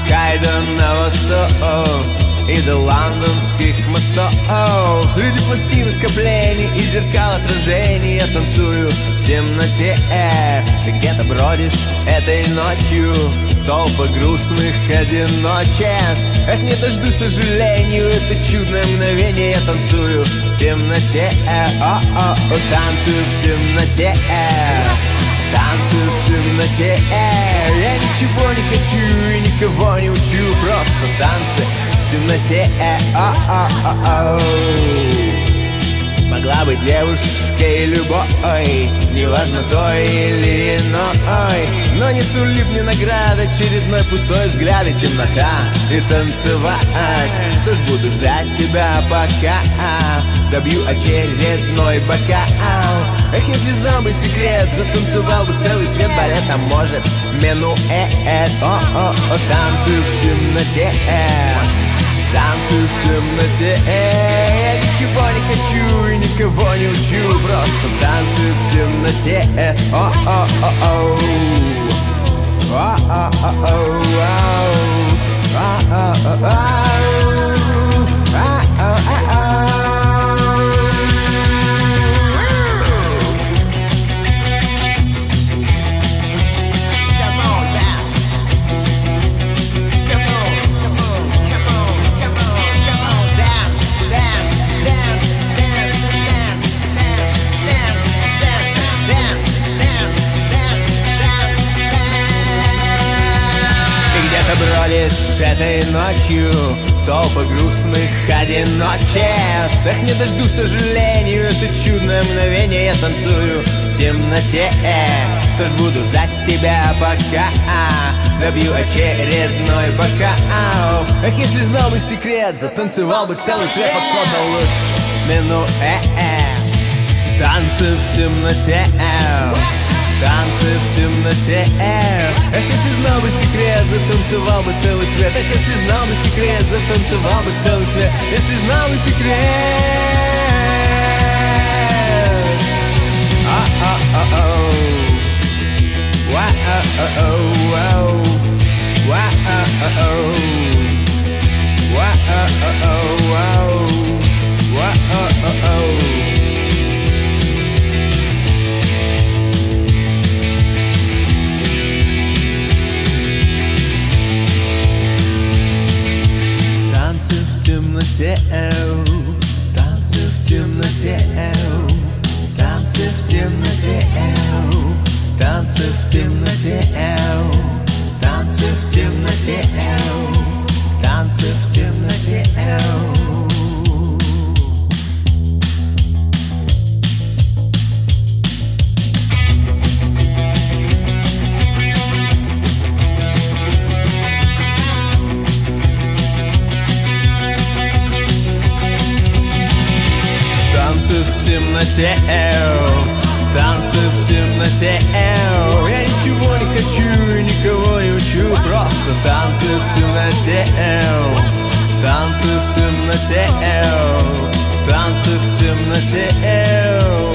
Хоккайдо на восток и до лондонских мостов. Среди пластин скоплений и зеркал отражений я танцую в темноте. Ты где-то бродишь этой ночью в толпах грустных одиночеств. Эх, не дождусь сожалению, это чудное мгновение. Я танцую в темноте, танцую в темноте, танцую в темноте. Я ничего не хочу и никого не учу, просто танцы в темноте. Могла быть девушкой любой, неважно той или иной, но не сулит мне наград очередной пустой взгляд и темнота, и танцевать. Что ж, буду ждать тебя, пока добью очередной бокал. Эх, если знал бы секрет, затанцевал бы целый свет балетом, может, минуэт. Танцую в темноте, танцую в темноте. Я ничего не хочу и никого не учу, просто танцую в темноте. Бродишь этой ночью в толпах грустных одиночеств. Эх, не дождусь сожалению, это чудное мгновение. Я танцую в темноте. Что ж, буду ждать тебя, пока добью очередной бокал. Эх, если знал бы секрет, затанцевал бы целый свет, под что-то лучше минуэт. Танцы в темноте, танцы в темноте. Эх, если знал бы секрет, затанцевал бы целый свет. Эх, если знал бы секрет, затанцевал бы целый свет. Если знал бы секрет. Танцы в темноте, танцы в темноте, танцы в темноте, танцы в темноте, танцы в темноте. Танцы в темноте, танцы в темноте. Я ничего не хочу и никого не учу, просто танцы в темноте, танцы в темноте, танцы в темноте.